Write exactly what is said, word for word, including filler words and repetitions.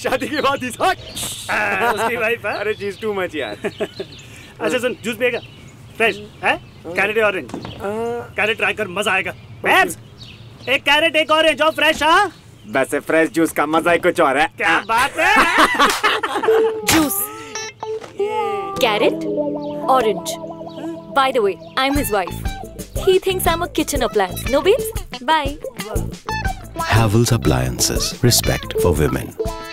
शादी के बाद इस उसकी वाइफ है। अरे चीज टू मच यार। अच्छा सुन, जूस पिएगा? फ्रेश है? Carrot orange? कैरेट ट्राई कर, मजा आएगा। बैब्स, एक कैरेट एक ऑरेंज और फ्रेश। हाँ वैसे फ्रेश जूस का मजा ही कुछ और है। क्या बात है। Juice, carrot, orange. By the way, I'm his wife. He thinks I'm a kitchen appliance. No babes? Bye. Havells Appliances. Respect for women.